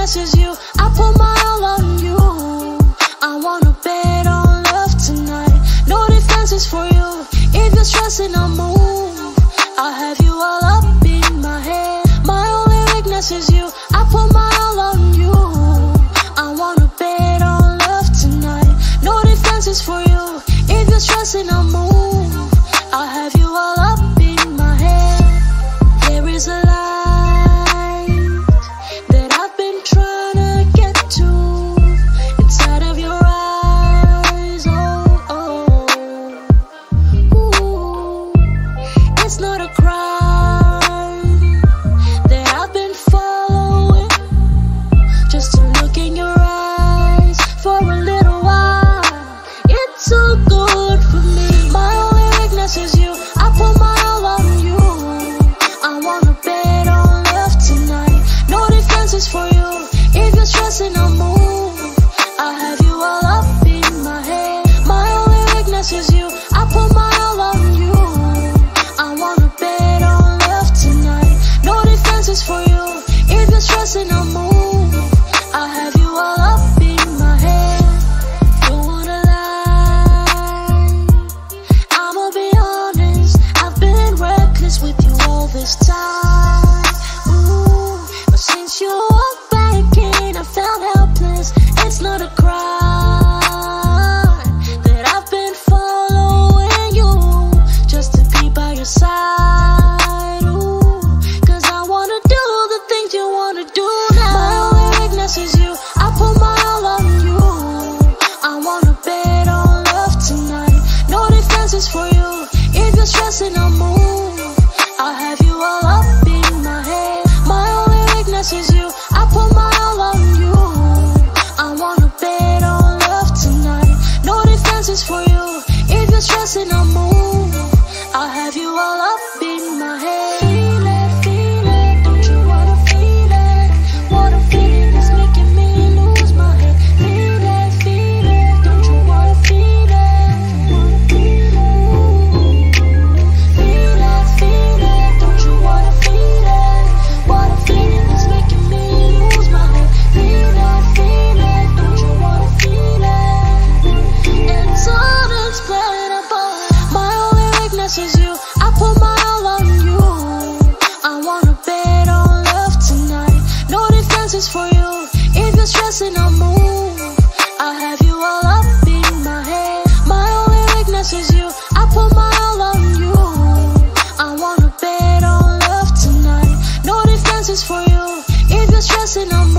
weakness is you. I put my all on you. I wanna bet on love tonight. No defenses for you. If you're stressing, I'll move. I'll have you all up in my head. My only weakness is you. I put my all on you. I wanna bet on love tonight. No defenses for you. If you're stressing, I'll move. I'll have you all up in my head. There is a light that I've been trying to get to inside of your eyes. Oh, oh. Ooh. It's not a crime that I've been following, just to look in your eyes for a little while. It's so good for me. My only weakness is you. I put my all on you. I wanna bet on love tonight. No defenses for you. If you're stressing, I'll move. I'll have you all up in my head. My only weakness is you. I put my all on you. I wanna bet on love tonight. No defenses for you. If you're stressing, I'll move. I'll have you all up in my head. Don't wanna lie, I'ma be honest. I've been reckless with you all this time. Ooh, but since you walked back in, I felt helpless. It's not a crime that I've been following you just to be by your side. Ooh, 'cause I wanna do the things you wanna do now. My only weakness is you. I put my all on you. I wanna bet on love tonight. No defenses for you. If you're stressing, I'll move. I'll have you all up in my head. My only weakness is you. I put my all on you. I wanna bet on love tonight. No defenses for you. If you're stressing, I'll move. I'll have you all up in my head. Feel it, don't you wanna feel it? What I'm feeling is making me lose my head. Feel it, don't you wanna feel it? Feel it, don't you wanna feel it? What I'm feeling is making me lose my head. Feel it, don't you wanna feel it? It's unexplainable. My only weakness is you. I put my all on you. I wanna bet on love tonight. No defenses for you. If you're stressing, I'll move. I'll have you all up in my head. My only weakness is you. I put my all on you. I wanna bet on love tonight. No defenses for you. If you're stressing, I'll move.